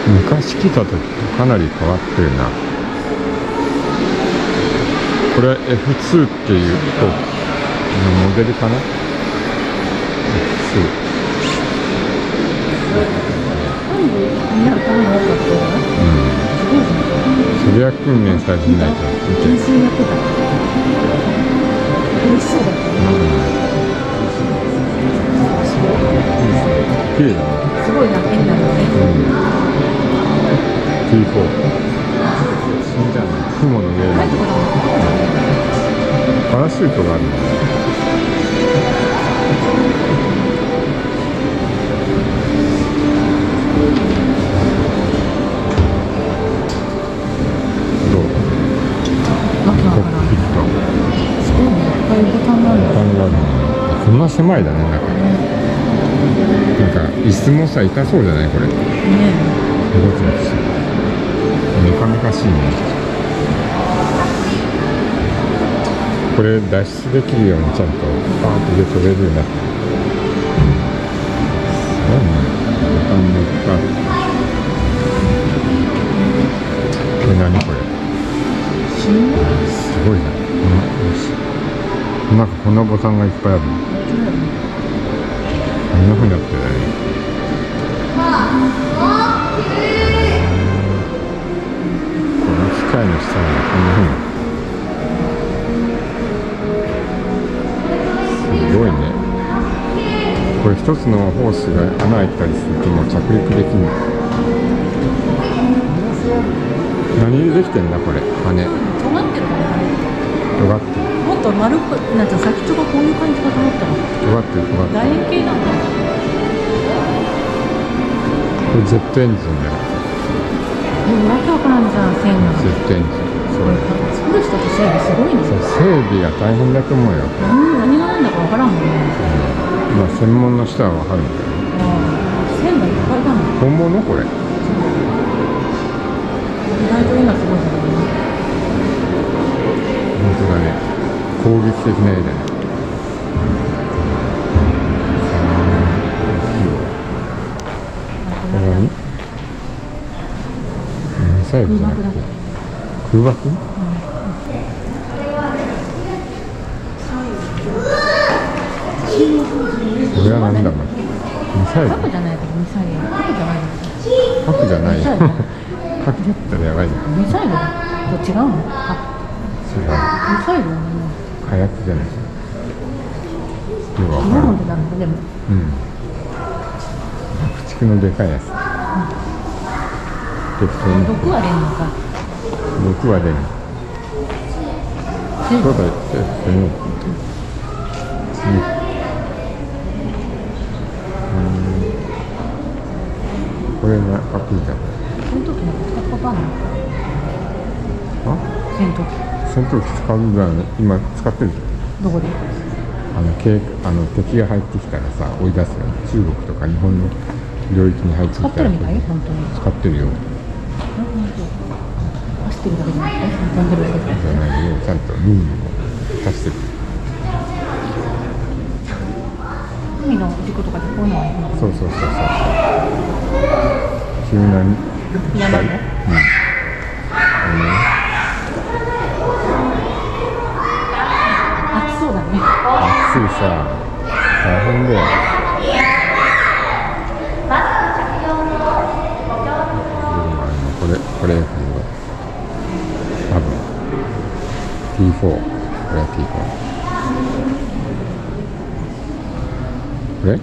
昔来た時とかなり変わってるな。これは F2 っていう飛行機のモデルかな。 F2。そりゃ訓練されてないと見て。綺麗だね。 すごいな、変なのね。 T4。死んじゃうね。雲の上にパラシュートがあるんだね。どう？ わけわからん。すごいね、いっぱいボタンがある。 ボタンがあるね。こんな狭いだね、中。なんか椅子もさ、痛そうじゃないこれ。ねえ。動きますし。メカメカしいね。これ脱出できるようにちゃんとパーンと上飛べるようになってる。すごいね。ボタンもいっぱいある。これ何これ。すごいな。なんかこんなボタンがいっぱいある。こんな風になってるね。この機械の下にはこんな風になってる。すごいね。これ一つのホースが穴開いたりするともう着陸できる。何でできてんだこれ。羽。 尖ってるかな。 尖ってる。 もっと丸っこい、なんか先っちょがこういう感じかと思ったら。 尖ってる尖ってる。 楕円形なんだ。 これジェットエンジンだよ。 わけわからんじゃん、線が。 ジェットエンジン。そう。 作る人と整備すごいね。 そう、整備が大変だと思うよ。 何が何だかわからんもんね。 まあ専門の人はわかるんだよね。 線がいっぱいだもん。 本物これ。 意外と今すごいんだけどね。 本当だね。攻撃的な絵だね。これ何？ミサイルじゃなくて空爆？これは何だろう。ミサイル？ 核じゃないからミサイル。核じゃないの。 核じゃないよ。核だったらやばいじゃん。 ミサイルと違うの？ 違う。 ミサイルはね。 火薬じゃない。よくわかんない。 なんでなのでも。 うん。駆逐のでかいやつ。 毒は出んのか。 毒は出る。そうだよ。これがかっこいいじゃん。 戦闘機なんか使ったことあるの？戦闘機。 戦闘機使うぐらい今使ってるじゃん。 どこで？ 敵が入ってきたらさ追い出すよね。中国とか日本の領域に入ってきたら使ってるみたい？本当に使ってるよ。 走ってるだけじゃなくて飛んでるだけじゃないよ。ちゃんと任務を出してる。 海の事故とかでこういうのはそう急なに山で、暑そうだね。 暑いさ、大変だよ。これ多分 T4。これは T4。これ？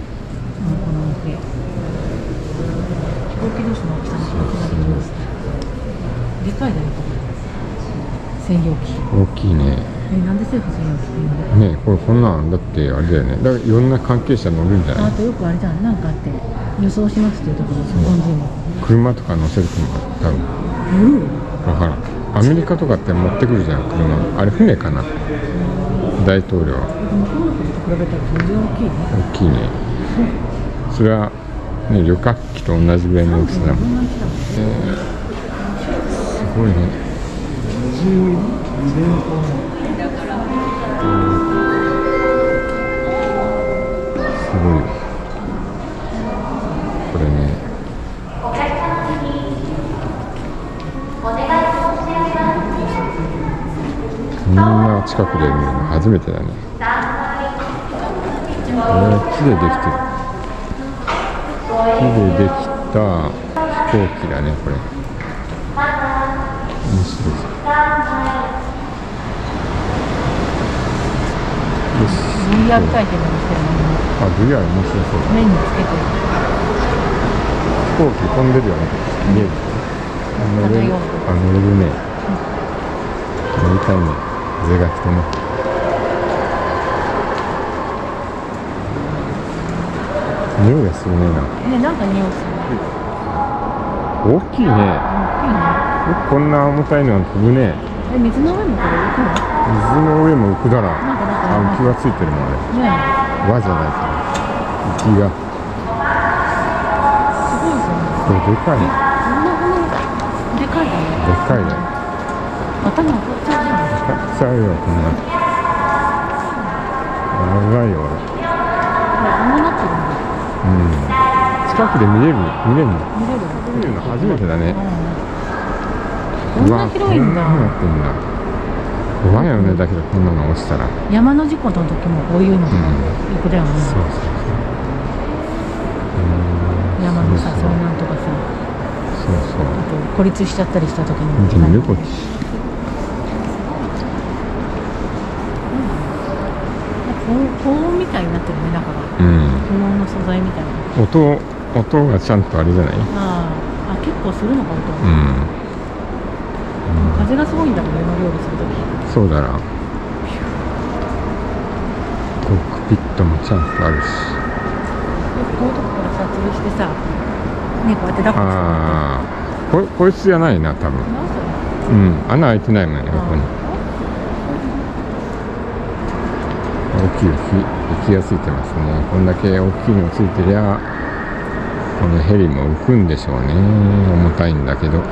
飛行機同士の大きさに違ってきます。でかいだよ、専用機。 大きいね。なんで政府専用機って言うんだよ。 ね、こんなんだってあれだよね。だからいろんな関係者乗るんじゃない？ あとよくあれじゃん、なんかあって輸送しますっていうところ、日本人も。 車とか乗せると思う、多分。わからん。アメリカとかって持ってくるじゃん、車。あれ船かな？大統領。 向こうのことと比べたら全然大きいね。 大きいね。それはね、旅客機と同じぐらいの大きさだもん。すごいね。すごいよ。これね。 んな近くで見るの初めてだね。木でできてる。木でできた飛行機だね、これ。面白い。 VR 体験もしてるのに。 あ、VR 面白そうだ。 目につけて飛行機飛んでるよね。見える。乗れるね。乗りたいね。風が来てね。匂いがするね。 なんか匂いする。 大きいね。よくこんな重たいの飛ぶね。 水の上もこれ浮くの？ 水の上も浮くだな。浮きがついてるもんね。輪じゃないから。浮きが。 すごいですよね。 これでかいね。 でかいだね。 でかいね。 頭当たっちゃうじゃん。 当たっちゃうよ、こんな。長いよ、俺。 あんななってるんだ。 近くで見れるの。 見れるの初めてだね。 こんな広いんだ。 こんなになってんだ。怖いよね、だけどこんなの落ちたら。 山の事故の時もこういうのがよくだよね。 そう。 山のさ、そうなんとかさ。 そう。 あと孤立しちゃったりした時に。 見てみるこっち。 高音みたいになってるね、中が。高音の素材みたいな。 音がちゃんとあれじゃない？ 結構するのか、音。風がすごいんだもんね、乗り降りするとき。 そうだな。コックピットもちゃんとあるし。 こういうとこからさ、吊るしてさ、ね、こうやって抱っこして。 こいつじゃないな、多分。穴開いてないもんね、ここに。大きい浮きがついてますね。こんだけ大きいのついてりゃ、このヘリも浮くんでしょうね。重たいんだけど。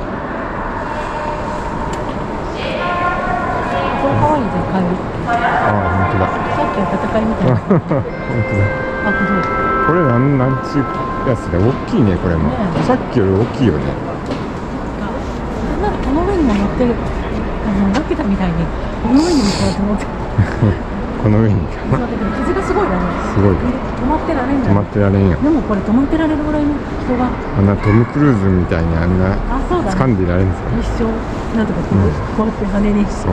可愛いじゃん、貝。 本当だ。 さっきは戦いみたいな。 本当だ。これなんちゅうやつで大きいね、これも。さっきより大きいよね。 なんかこの上にも乗ってる。ラピュタみたいにこの上にもこうやって乗ってこの上にそうだけど風がすごいだね。 すごい。 止まってられんじゃん。 止まってられんよ。 でもこれ止まってられるぐらいの人があんなトム・クルーズみたいにあんなそうだ、ね、 掴んでいられるんですよ。 一生なんとかこうやって羽にそう。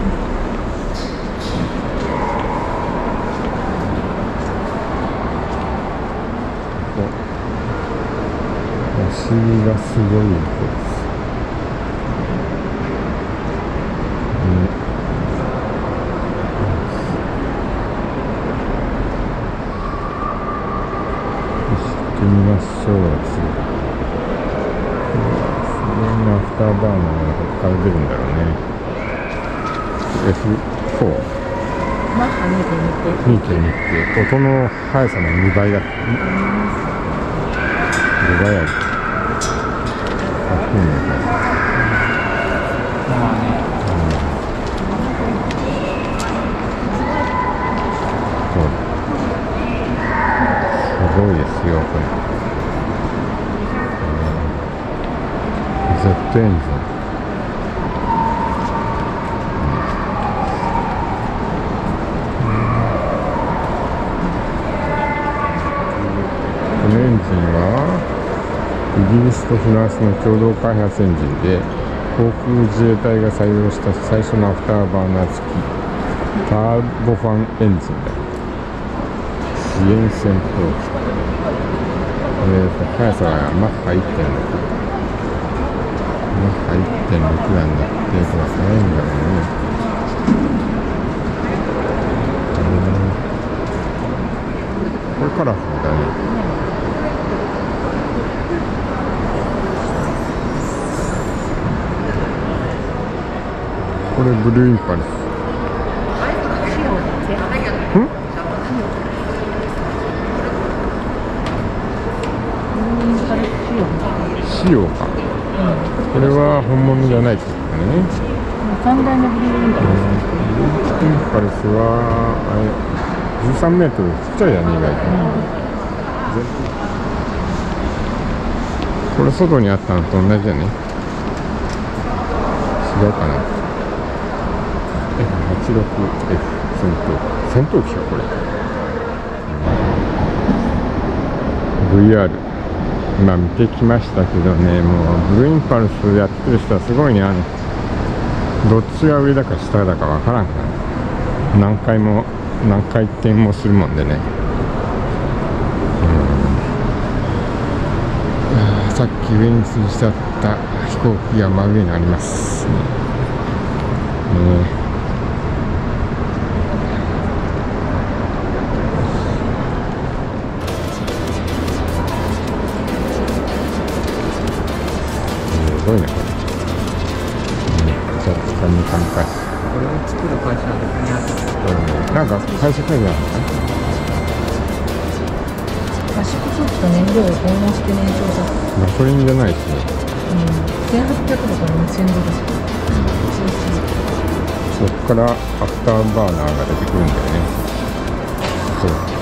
お尻がすごいです。行ってみましょう。すごいな、アフターバーナーがここから出るんだろうね。F4。 マッハ2.2 って音の速さの2倍だ。5倍ある。すごいですよ、これ。ジェットエンジン。このエンジンはイギリスとフランスの共同開発エンジンで、航空自衛隊が採用した最初のアフターバーナー付きターボファンエンジンだ。支援戦闘機。速さがマッハ 1.6。マッハ 1.6 なんだって、これは速いんだろうね。これカラフルだね。これブルーインパルス。仕様か。これは本物じゃないってことね。 3代目ブルーインパルス。 ブルーインパルスはあれ13メートルちっちゃいだね、意外と。これ外にあったのと同じだね。違うかな。 16F 戦闘機かこれ、VR 今見てきましたけどね、もうブルーインパルスやってる人はすごいね。どっちが上だか下だかわからんから、何回転もするもんでね。さっき上に吊り去った飛行機が真上にありますね。すごいねこれ。じゃあ掴みかみかし。 これを作る会社で組み合わせて、 なんか会社会議あるのかな。 圧縮装置と燃料を混合して燃焼させる。 ガソリンじゃないですね。 1800度から2000度です。 そこからアフターバーナーが出てくるんだよね。そう。